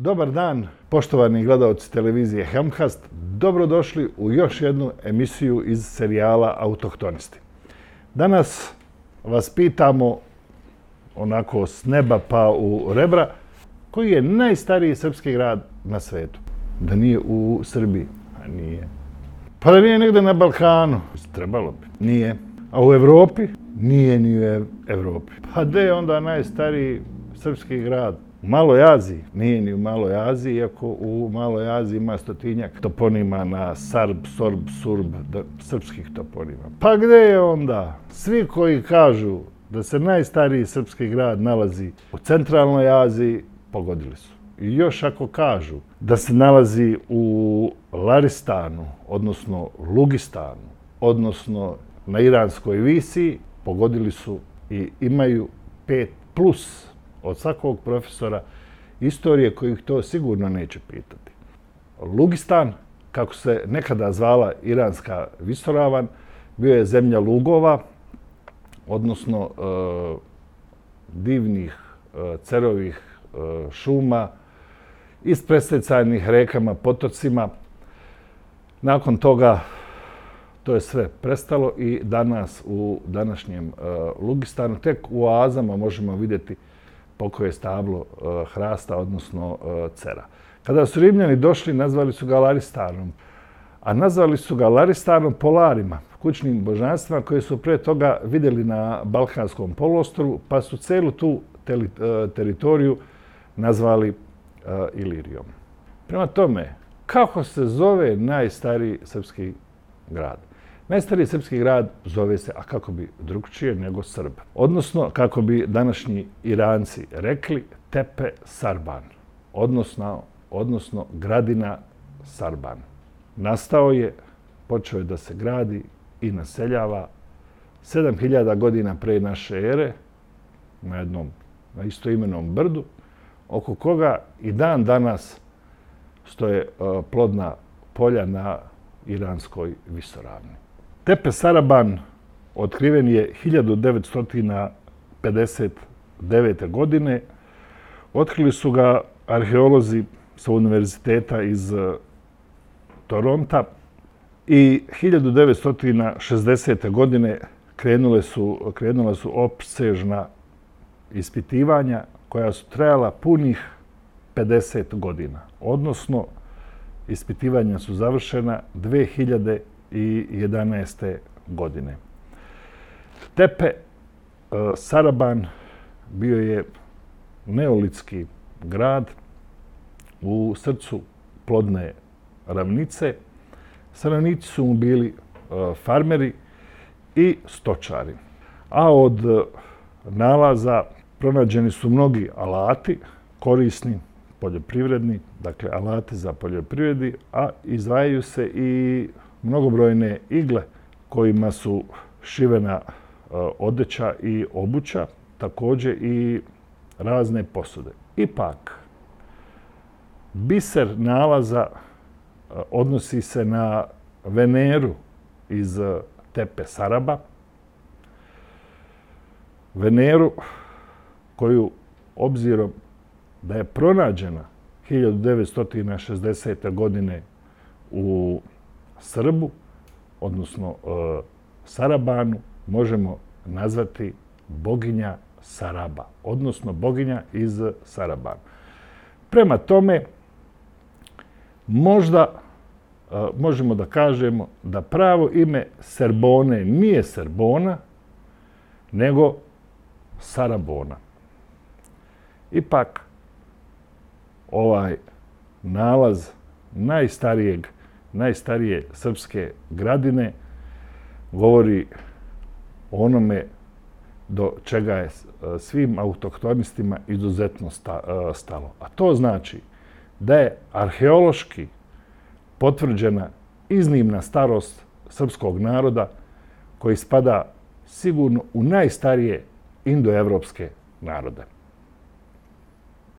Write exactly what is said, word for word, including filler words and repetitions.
Dobar dan, poštovani gledaoci televizije Helmcast. Dobrodošli u još jednu emisiju iz serijala Autohtonisti. Danas vas pitamo, onako s neba pa u rebra, koji je najstariji srpski grad na svetu? Da nije u Srbiji? A nije. Pa da nije negdje na Balkanu? Trebalo bi. Nije. A u Evropi? Nije ni u Evropi. Pa gdje je onda najstariji srpski grad? U Maloj Aziji? Nije ni u Maloj Aziji, iako u Maloj Aziji ima stotinjak toponima na Sarb, Sorb, Surb, srpskih toponima. Pa gdje je onda? Svi koji kažu da se najstariji srpski grad nalazi u centralnoj Aziji, pogodili su. I još ako kažu da se nalazi u Laristanu, odnosno Lugistanu, odnosno na Iranskoj Visi, pogodili su i imaju pet plus od svakog profesora istorije kojih to sigurno neće pitati. Lugistan, kako se nekada zvala Iranska visoravan, bio je zemlja lugova, odnosno e, divnih e, cerovih e, šuma, ispresecajnih rekama, potocima. Nakon toga to je sve prestalo i danas u današnjem e, Lugistanu, tek u oazama možemo vidjeti pokoje stablo e, hrasta, odnosno e, cera. Kada su Rimljani došli, nazvali su ga Laristanom, a nazvali su ga Laristanom polarima, kućnim božanstvima koje su pre toga vidjeli na Balkanskom poluostrvu, pa su celu tu teli, e, teritoriju nazvali e, Ilirijom. Prema tome, kako se zove najstariji srpski grad? Najstariji srpski grad zove se, a kako bi drugčije nego Srb. Odnosno, kako bi današnji Iranci rekli, Tepe Sarban, odnosno, odnosno Gradina Sarban. Nastao je, počeo je da se gradi i naseljava sedam hiljada godina pre naše ere na jednom na istoimenom brdu, oko koga i dan danas stoje uh, plodna polja na Iranskoj visoravni. Tepe Saraban otkriven je hiljadu devetsto pedeset devete. godine. Otkrili su ga arheolozi sa univerziteta iz Toronta i hiljadu devetsto šezdesete. godine krenule su, krenula su opsežna ispitivanja koja su trajala punih pedeset godina. Odnosno, ispitivanja su završena dve hiljade jedanaeste. godine. Tepe Saraban bio je neolitski grad u srcu plodne ravnice. Stanovnici su mu bili farmeri i stočari. A od nalaza pronađeni su mnogi alati, korisni, poljoprivredni, dakle alati za poljoprivredi, a izdvajaju se i mnogobrojne igle kojima su šivena odeća i obuća, također i razne posude. Ipak, biser nalaza odnosi se na Veneru iz Tepe Saraba. Veneru koju, obzirom da je pronađena hiljadu devetsto šezdesete. godine u Srbu, odnosno e, Sarabanu, možemo nazvati boginja Saraba, odnosno boginja iz Sarabana. Prema tome, možda e, možemo da kažemo da pravo ime Serbone nije Serbona, nego Sarabona. Ipak, ovaj nalaz najstarijeg, najstarije srpske gradine govori o onome do čega je svim autohtonistima izuzetno stalo. A to znači da je arheološki potvrđena iznimna starost srpskog naroda koji spada sigurno u najstarije indoevropske narode.